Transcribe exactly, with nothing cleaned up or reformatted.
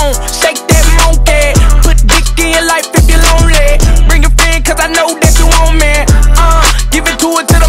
on, shake that monkey. Put dick in your life if you're lonely. Bring a friend, cause I know that you want me. Uh, give it to it to the